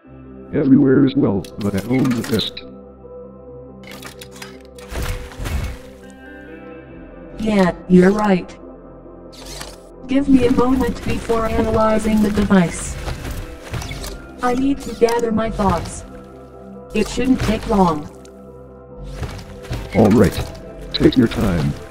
Everywhere is well, but at home the best. Yeah, you're right. Give me a moment before analyzing the device. I need to gather my thoughts. It shouldn't take long. All right. Take your time.